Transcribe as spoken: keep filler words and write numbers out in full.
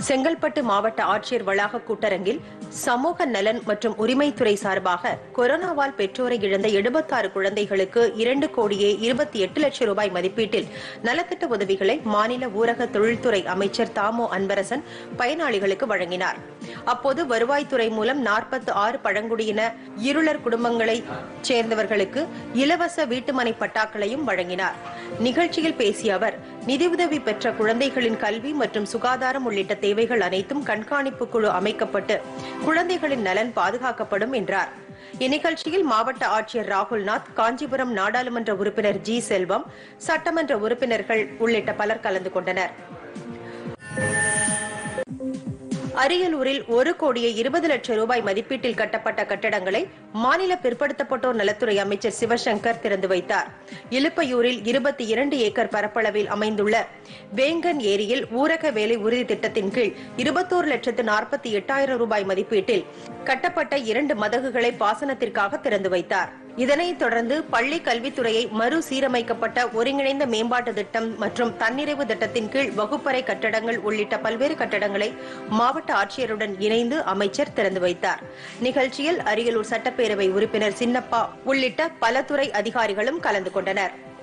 செங்கல்பட்டு மாவட்ட ஆட்சியர் வளாக கூட்டரங்கில் சமூக நலன் மற்றும் உரிமைத்துறை சார்பாக கொரோனாவால் பெற்றோரை இழந்த எழுபத்தாறு குழந்தைகளுக்கு இரண்டு கோடியே இருபத்தி எட்டு லட்சம் ரூபாய் மதிப்பீட்டில் நலத்திட்ட உதவிகளை மாநில ஊரக தொழில்துறை அமைச்சர் தாமோ அன்பரசன் பயனாளிகளுக்கு வழங்கினார். அப்போது வருவாய்த்துறை மூலம் நாற்பத்தி ஆறு பழங்குடியின இருளர் குடும்பங்களைச் சேர்ந்தவர்களுக்கு இலவச வீட்டுமனை பட்டாக்களையும் வழங்கினார். நிகழ்ச்சியில் பேசிய அவர், நிதியுதவி பெற்ற குழந்தைகளின் கல்வி மற்றும் சுகாதாரம் உள்ளிட்ட தேவைகள் அனைத்தும் கண்காணிப்பு குழு அமைக்கப்பட்டு குழந்தைகளின் நலன் பாதுகாக்கப்படும் என்றார். இந்நிகழ்ச்சியில் மாவட்ட ஆட்சியர் ராகுல்நாத், காஞ்சிபுரம் நாடாளுமன்ற உறுப்பினர் ஜி செல்வம், சட்டமன்ற உறுப்பினர்கள் உள்ளிட்ட பலர் கலந்து கொண்டனர். அரியலூரில் ஒரு கோடியே இருபது லட்சம் ரூபாய் மதிப்பீட்டில் கட்டப்பட்ட கட்டடங்களை மாநில பிற்படுத்தப்பட்டோர் நலத்துறை அமைச்சர் சிவசங்கர் திறந்து வைத்தார். இலுப்பையூரில் இருபத்தி இரண்டு ஏக்கர் பரப்பளவில் அமைந்துள்ள வேங்கன் ஏரியில் ஊரக வேலை உறுதி திட்டத்தின் கீழ் இருபத்தோரு லட்சத்து நாற்பத்தி எட்டாயிரம் ரூபாய் மதிப்பீட்டில் கட்டப்பட்ட இரண்டு மதகுகளை பாசனத்திற்காக திறந்து வைத்தார். இதனைத் தொடர்ந்து பள்ளி கல்வித்துறையை மறுசீரமைக்கப்பட்ட ஒருங்கிணைந்த மேம்பாட்டு திட்டம் மற்றும் தன்னிறைவு திட்டத்தின் கீழ் வகுப்பறை கட்டடங்கள் உள்ளிட்ட பல்வேறு கட்டடங்களை மாவட்ட ஆட்சியருடன் இணைந்து அமைச்சர் திறந்து வைத்தார். நிகழ்ச்சியில் அரியலூர் சட்டப்பேரவை உறுப்பினர் சின்னப்பா உள்ளிட்ட பல துறை அதிகாரிகளும் கலந்து கொண்டனர்.